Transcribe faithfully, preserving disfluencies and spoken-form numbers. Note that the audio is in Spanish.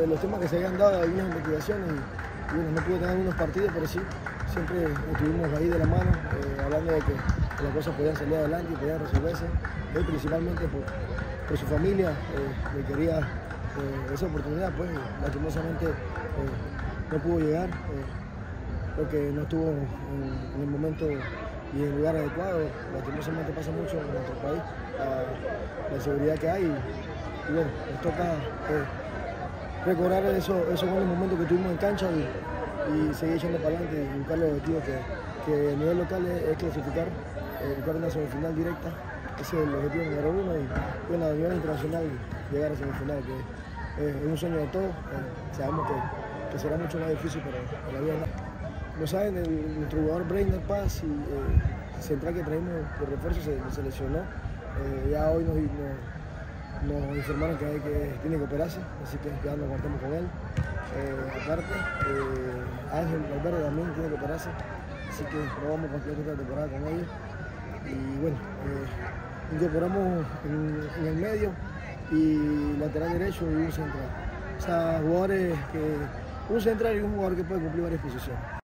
de los temas que se habían dado, algunas investigaciones, y, y bueno, no pude tener algunos partidos, pero sí, siempre estuvimos ahí de la mano, eh, hablando de que las cosas podían salir adelante y podían resolverse. Él principalmente por, por su familia, eh, le quería eh, esa oportunidad, pues lastimosamente eh, no pudo llegar, eh, porque no estuvo en, en el momento y en el lugar adecuado. Lastimosamente pasa mucho en nuestro país, la, la inseguridad que hay, y, y bueno, nos toca eh, recordar esos, esos buenos momentos que tuvimos en cancha y, y seguir echando para adelante y buscar los objetivos que, que a nivel local es, es clasificar, eh, buscar una semifinal directa. Ese es el objetivo número uno, y bueno, a nivel internacional llegar a semifinal, que es, es un sueño de todos. Eh, sabemos que, que será mucho más difícil, pero la vida no. Lo saben, el, nuestro jugador Breiner Paz, y eh, central que traímos de refuerzo, se, se lesionó. Eh, ya hoy nos, nos, nos informaron que, hay que tiene que operarse, así que ya nos contamos con él. Eh, aparte, eh, Ángel Valverde también tiene que operarse, así que no vamos a continuar esta temporada con ellos. Y bueno, eh, incorporamos en, en el medio y lateral derecho y un central. O sea, jugadores que, un central y un jugador que puede cumplir varias posiciones.